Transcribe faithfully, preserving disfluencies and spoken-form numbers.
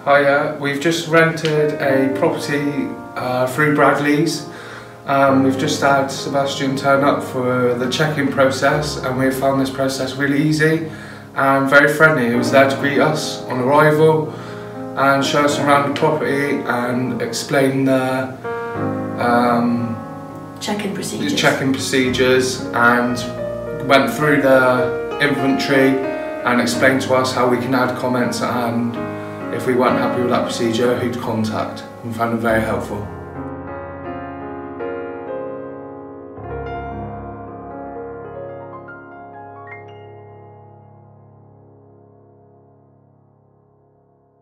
Hiya, we've just rented a property uh, through Bradley's. Um, we've just had Sebastian turn up for the check-in process, and we found this process really easy and very friendly. He was there to greet us on arrival and show us around the property and explain the um, check-in procedures. check-in procedures and went through the inventory and explained to us how we can add comments and if we weren't happy with that procedure, who to contact. We found it very helpful.